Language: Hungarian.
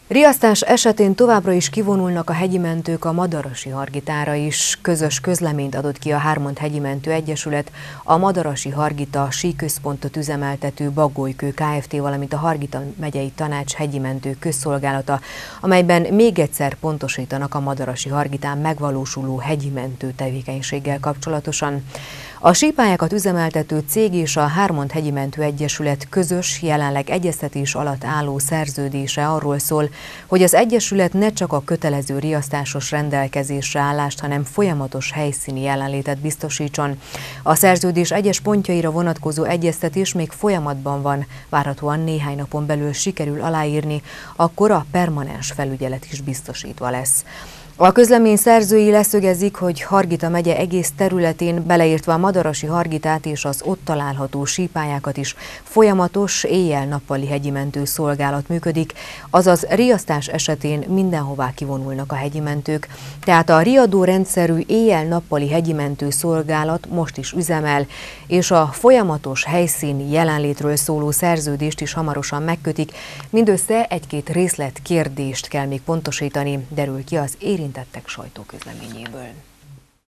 Riasztás esetén továbbra is kivonulnak a hegyimentők a Madarasi Hargitára is. Közös közleményt adott ki a Hármond Hegyimentő Egyesület, a Madarasi Hargita síközpontot üzemeltető Bagolykő Kft., valamint a Hargita megyei tanács hegyimentő közszolgálata, amelyben még egyszer pontosítanak a Madarasi Hargitán megvalósuló hegyimentő tevékenységgel kapcsolatosan. A sípályákat üzemeltető cég és a Hármond Hegyimentő Egyesület közös, jelenleg egyeztetés alatt álló szerződése arról szól, hogy az egyesület ne csak a kötelező riasztásos rendelkezésre állást, hanem folyamatos helyszíni jelenlétet biztosítson. A szerződés egyes pontjaira vonatkozó egyeztetés még folyamatban van, várhatóan néhány napon belül sikerül aláírni, akkor a permanens felügyelet is biztosítva lesz. A közlemény szerzői leszögezik, hogy Hargita megye egész területén, beleértve a Madarasi Hargitát és az ott található sípályákat is folyamatos éjjel-nappali hegyimentő szolgálat működik, azaz riasztás esetén mindenhová kivonulnak a hegyimentők. Tehát a riadó rendszerű éjjel-nappali hegyimentő szolgálat most is üzemel, és a folyamatos helyszíni jelenlétről szóló szerződést is hamarosan megkötik. Mindössze egy-két részletkérdést kell még pontosítani, derül ki az érintettek sajtóközleményéből.